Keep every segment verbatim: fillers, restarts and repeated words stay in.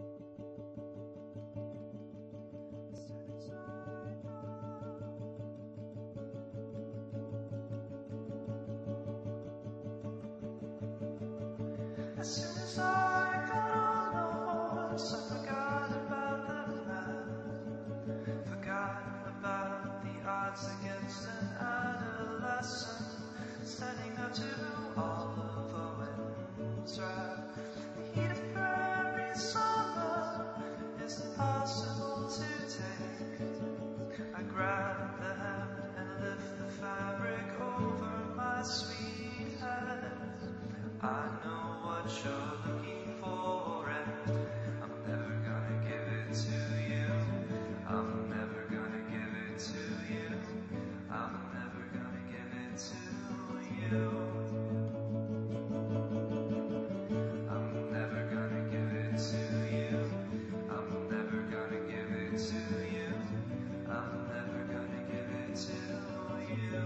As soon as I got on the horse, I forgot about the man, forgot about the odds against an adolescent, standing up to all of Owen's wrath. The heat of prairie summer is impossible to take. I grab the hem and lift the fabric over my sweet head. I know what you're looking for, and I'm never gonna give it to you. I'm never gonna give it to you. I'm never gonna give it to you. I'm never gonna give it to you. I'm never gonna give it to you. I'm never gonna give it to you.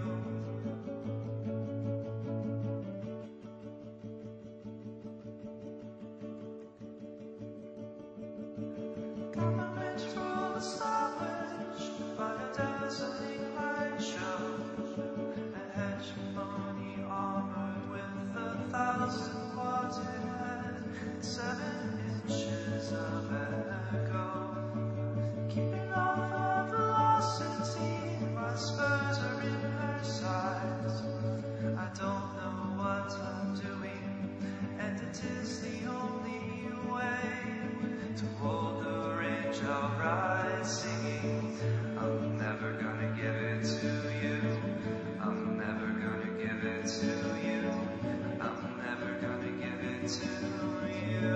Got my bench full of sandwich by a dazzling light show, a hegemony armored with a thousand wadded head, seven inches of echo, keeping off the velocity. My spurs are in her sides. I don't know what I'm doing, and it is the only way to hold the range. I'll ride singing. I'm never gonna give it to you. I'm never gonna give it to you. I'm never gonna give it to you.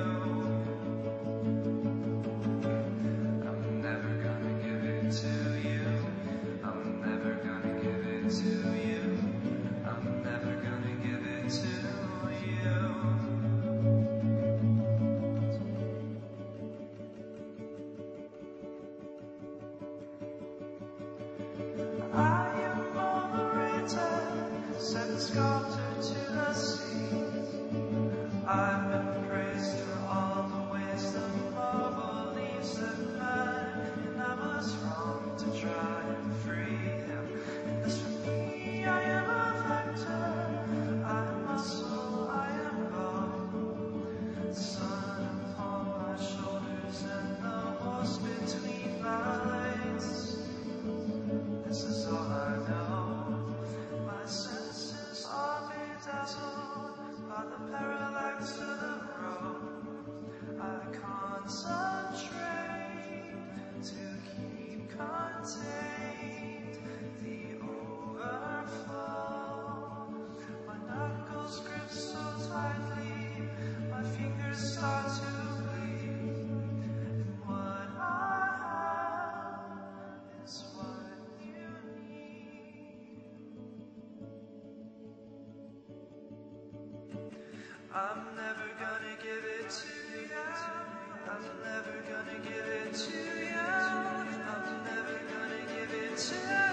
I'm never gonna give it to you. I'm never gonna give it to you. I'm never gonna give it to you. I am overrated, said the sculptor to the sea. I've been praised for all the ways the marble leaves that man, and I was wrong to try and free him. And as for me, I am a vector, I am muscle, I am bone, the sun upon my shoulders and the horse between my legs. This is all I know. My senses are bedazzled by the parallax of the road. I concentrate to keep contained the overflow. My knuckles grip so tightly, my fingers start to bleed. And what I have is what you need. I'm never gonna give it to you. I'm never gonna give it to you. I'm never gonna give it to you.